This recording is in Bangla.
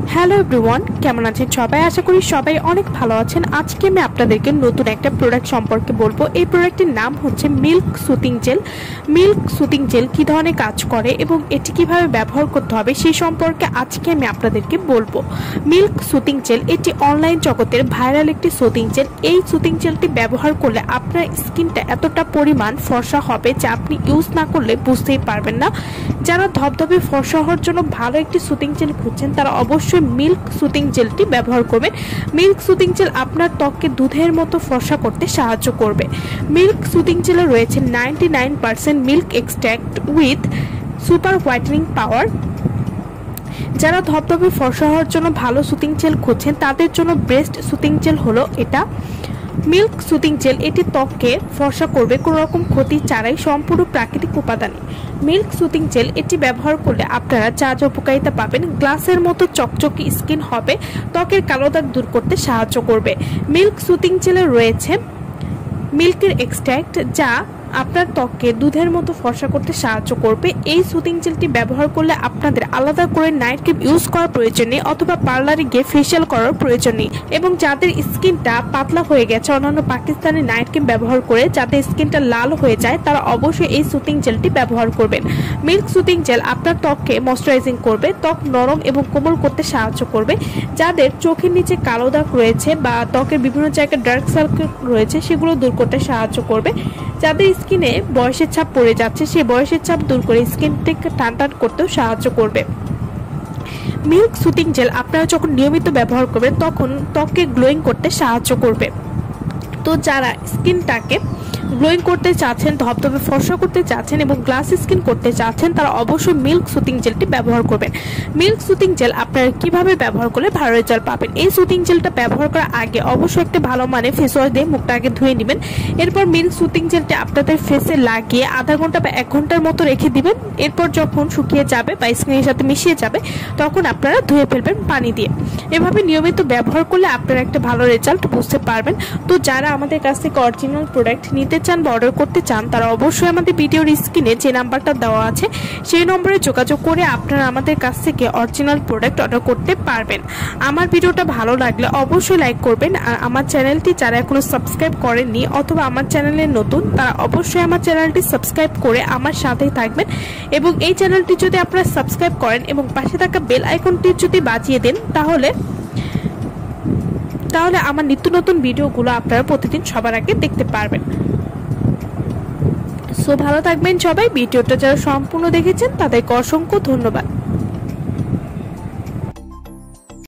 হ্যালো এভরিওয়ান, কেমন আছেন সবাই? আশা করি সবাই অনেক ভালো আছেন। আজকে আমি আপনাদেরকে নতুন একটা প্রোডাক্ট সম্পর্কে বলবো। এই প্রোডাক্টের নাম হচ্ছে milk soothing gel. Milk soothing gel কী ধরনের কাজ করে এবং এটি কিভাবে ব্যবহার করতে হবে সেই সম্পর্কে আজকে আমি আপনাদেরকে বলবো। মিল্ক সুথিং জেল এটি অনলাইন জগতের ভাইরাল একটি সুথিং জেল। এই সুথিং জেলটি ব্যবহার করলে আপনার স্কিনটা এতটা পরিমাণ ফর্সা হবে যে আপনি ইউজ না করলে বুঝতেই পারবেন না। যারা ধবধবে ফর্সা হওয়ার জন্য ভালো একটি সুথিং জেল খুঁজছেন তারা অবশ্যই মিল্ক সুথিং জেলটি ব্যবহার করবেন। মিল্ক সুথিং জেল আপনার ত্বককে দুধের মতো ফর্সা করতে সাহায্য করবে। মিল্ক সুথিং জেলে রয়েছে 99% milk extract with super whitening power. যারা ধবধবে ফর্সা হওয়ার জন্য ভালো সুথিং জেল খুঁজছেন তাদের জন্য বেস্ট সুথিং জেল হলো এটা। মিল্ক সুথিং জেল এটি ত্বককে ফর্সা করবে কোনো রকম ক্ষতি ছাড়াই, সম্পূর্ণ প্রাকৃতিক উপাদানে। মিল্ক সুথিং জেল এটি ব্যবহার করলে আপনারা যা যা উপকারিতা পাবেন, গ্লাসের মতো চকচকে স্কিন হবে, ত্বকের কালো দাগ দূর করতে সাহায্য করবে। মিল্ক সুথিং জেলে রয়েছে মিল্কের এক্সট্র্যাক্ট যা আপনার ত্বককে দুধের মতো ফর্সা করতে সাহায্য করবে। এই সুথিং জেলটি ব্যবহার করলে আপনাদের আলাদা করে নাইট ক্রিম ইউজ করার প্রয়োজন নেই অথবা পার্লারে গিয়ে ফেশিয়াল করার প্রয়োজন নেই। এবং যাদের স্কিনটা পাতলা হয়ে গেছে অন্যান্য পাকিস্তানি নাইট ক্রিম ব্যবহার করে যাদের স্কিনটা লাল হয়ে যায় তারা অবশ্যই এই সুথিং জেলটি ব্যবহার করবেন। মিল্ক সুথিং জেল আপনার ত্বককে ময়শ্চারাইজিং করবে, ত্বক নরম এবং কোমল করতে সাহায্য করবে। যাদের চোখের নিচে কালো দাগ রয়েছে বা ত্বকের বিভিন্ন জায়গায় ডার্ক সার্কেল রয়েছে সেগুলো দূর করতে সাহায্য করবে। যাদের স্কিনে বয়সের ছাপ পড়ে যাচ্ছে সেই বয়সের ছাপ দূর করে স্কিনটাকে টান টান করতেও সাহায্য করবে। মিল্ক সুথিং জেল আপনারা যখন নিয়মিত ব্যবহার করবেন তখন ত্বককে গ্লোয়িং করতে সাহায্য করবে। তো যারা স্কিনটাকে গ্লোয়িং করতে চাচ্ছেন, ধবধবে ফর্সা করতে চাচ্ছেন এবং গ্লাস স্কিন করতে চাচ্ছেন তারা অবশ্যই মিল্ক সুথিং জেলটি ব্যবহার করবেন। মিল্ক সুথিং জেল আপনারা কিভাবে ব্যবহার করলে ভালো রেজাল্ট পাবেন? এই সুথিং জেলটা ব্যবহার করার আগে অবশ্যই একটা ভালো মানে ফেস ওয়াশ দিয়ে মুখটা আগে ধুয়ে নেবেন। এরপর মিল্ক সুথিং জেলটি আপনাদের ফেসে লাগিয়ে আধা ঘন্টা বা 1 ঘন্টার মতো রেখে দিবেন। এরপর যখন শুকিয়ে যাবে বা স্কিনের সাথে মিশিয়ে যাবে তখন আপনারা ধুয়ে ফেলবেন পানি দিয়ে। এভাবে নিয়মিত ব্যবহার করলে আপনারা একটা ভালো রেজাল্ট বুঝতে পারবেন। তো যারা আমাদের কাছ থেকে অরিজিনাল প্রোডাক্ট নিতে চান বা অর্ডার করতে চান তারা অবশ্যই আমাদের ভিডিওর স্ক্রিনে যে নাম্বারটা দেওয়া আছে সেই নম্বরে যোগাযোগ করে আপনারা আমাদের কাছ থেকে অরিজিনাল প্রোডাক্ট অর্ডার করতে পারবেন। আমার ভিডিওটা ভালো লাগলে অবশ্যই লাইক করবেন। আর আমার চ্যানেলটি যারা এখনো সাবস্ক্রাইব করেননি অথবা আমার চ্যানেলে নতুন তারা অবশ্যই আমার চ্যানেলটি সাবস্ক্রাইব করে আমার সাথেই থাকবেন। এবং এই চ্যানেলটি যদি আপনারা সাবস্ক্রাইব করেন এবং পাশে থাকা বেল আইকনটি যদি বাজিয়ে দেন তাহলে আমার নিত্য নতুন ভিডিওগুলো আপনারা প্রতিদিন সবার আগে দেখতে পারবেন। সো ভালো থাকবেন সবাই। ভিডিওটা যারা সম্পূর্ণ দেখেছেন তাদেরকে অসংখ্য ধন্যবাদ।